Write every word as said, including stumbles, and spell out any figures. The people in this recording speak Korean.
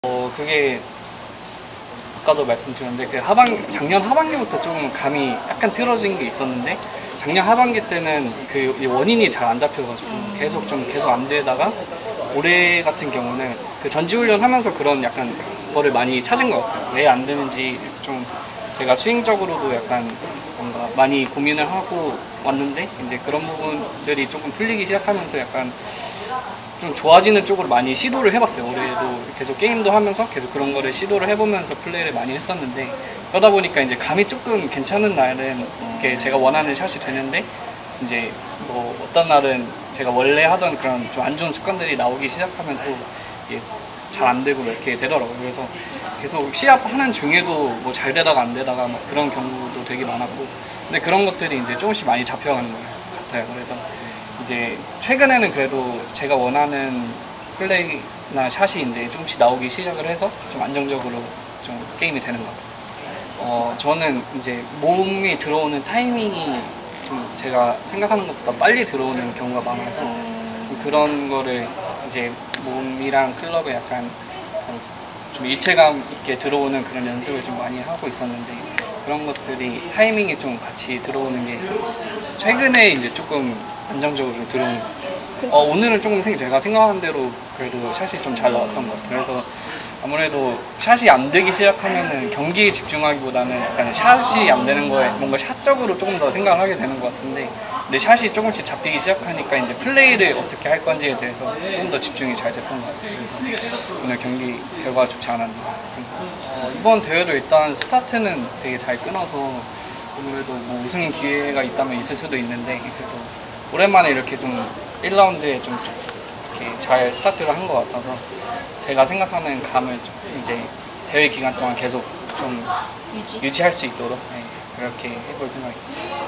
어 그게 아까도 말씀드렸는데 그 하반 작년 하반기부터 좀 감이 약간 틀어진 게 있었는데 작년 하반기 때는 그 원인이 잘 안 잡혀가지고 음. 계속 좀 계속 안 되다가 올해 같은 경우는 그 전지훈련 하면서 그런 약간 거를 많이 찾은 것 같아요. 왜 안 되는지 좀 제가 스윙적으로도 약간 뭔가 많이 고민을 하고 왔는데 이제 그런 부분들이 조금 풀리기 시작하면서 약간 좀 좋아지는 쪽으로 많이 시도를 해봤어요. 올해도 계속 게임도 하면서 계속 그런 거를 시도를 해보면서 플레이를 많이 했었는데 그러다 보니까 이제 감이 조금 괜찮은 날은 이렇게 제가 원하는 샷이 되는데 이제 뭐 어떤 날은 제가 원래 하던 그런 좀 안 좋은 습관들이 나오기 시작하면 또 이게 잘 안 되고 이렇게 되더라고요. 그래서 계속 시합하는 중에도 뭐 잘 되다가 안 되다가 막 그런 경우도 되게 많았고 근데 그런 것들이 이제 조금씩 많이 잡혀가는 것 같아요. 그래서 이제 최근에는 그래도 제가 원하는 플레이나 샷이 이제 조금씩 나오기 시작을 해서 좀 안정적으로 좀 게임이 되는 것 같습니다. 어, 저는 이제 몸이 들어오는 타이밍이 좀 제가 생각하는 것보다 빨리 들어오는 경우가 많아서 그런 거를 이제 몸이랑 클럽에 약간 좀 일체감 있게 들어오는 그런 연습을 좀 많이 하고 있었는데 그런 것들이 타이밍이 좀 같이 들어오는 게 최근에 이제 조금 안정적으로 들어오는 것 같아요. 어, 오늘은 조금 생, 제가 생각한 대로 그래도 샷이 좀 잘 나왔던 것 같아요. 그래서 아무래도 샷이 안 되기 시작하면은 경기에 집중하기보다는 약간 샷이 안 되는 거에 뭔가 샷적으로 조금 더 생각을 하게 되는 것 같은데 근데 샷이 조금씩 잡히기 시작하니까 이제 플레이를 어떻게 할 건지에 대해서 조금 더 집중이 잘 됐던 것 같아요. 그래서 오늘 경기 결과가 좋지 않았나 생각합니다. 어, 이번 대회도 일단 스타트는 되게 잘 끊어서 아무래도 뭐 우승 기회가 있다면 있을 수도 있는데 그래도 오랜만에 이렇게 좀 일 라운드에 좀 이렇게 잘 스타트를 한 것 같아서 제가 생각하는 감을 좀 이제 대회 기간 동안 계속 좀 유지? 유지할 수 있도록 네, 그렇게 해볼 생각입니다.